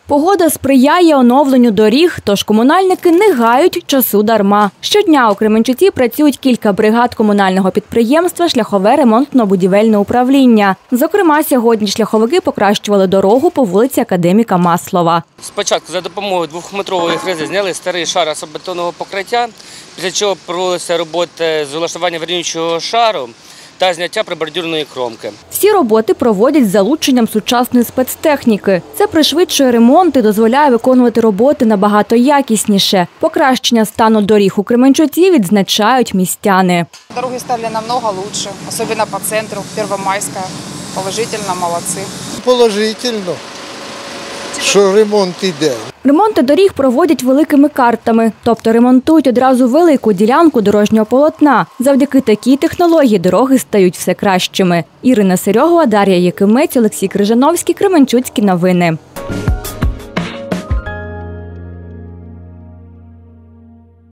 Погода сприяє оновленню доріг, тож комунальники не гають часу дарма. Щодня у Кременчуці працюють кілька бригад комунального підприємства «Шляхове ремонтно-будівельне управління». Зокрема, сьогодні шляховики покращували дорогу по вулиці Академіка Маслова. Спочатку за допомогою 2-метрової фрези зняли старий шар асфальтбетонного покриття, після чого проводилися роботи з влаштування вернючого шару та зняття прибордюрної кромки. Всі роботи проводять з залученням сучасної спецтехніки. Це пришвидшує ремонт і дозволяє виконувати роботи набагато якісніше. Покращення стану доріг у Кременчуці відзначають містяни. Дороги стали намного лучше, особенно по центру, Первомайська. Положительно, молодці. Положительно, що ремонт іде. Ремонти доріг проводять великими картами, тобто ремонтують одразу велику ділянку дорожнього полотна. Завдяки такій технології дороги стають все кращими. Ірина Серьогова, Дар'я Якимець, Олексій Крижановський, Кременчуцькі новини.